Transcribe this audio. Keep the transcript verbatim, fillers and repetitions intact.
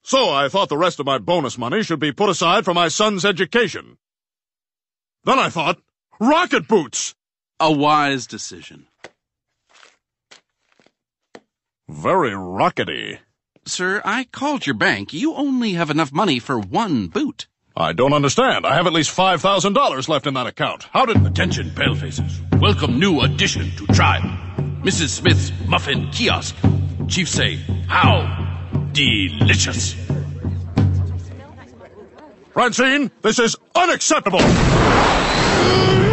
So I thought the rest of my bonus money should be put aside for my son's education. Then I thought, rocket boots! A wise decision. Very rockety. Sir, I called your bank. You only have enough money for one boot. I don't understand. I have at least five thousand dollars left in that account. How did... Attention, palefaces. Welcome new addition to tribe. Missus Smith's muffin kiosk. Chiefs say, how delicious. Francine, this is unacceptable!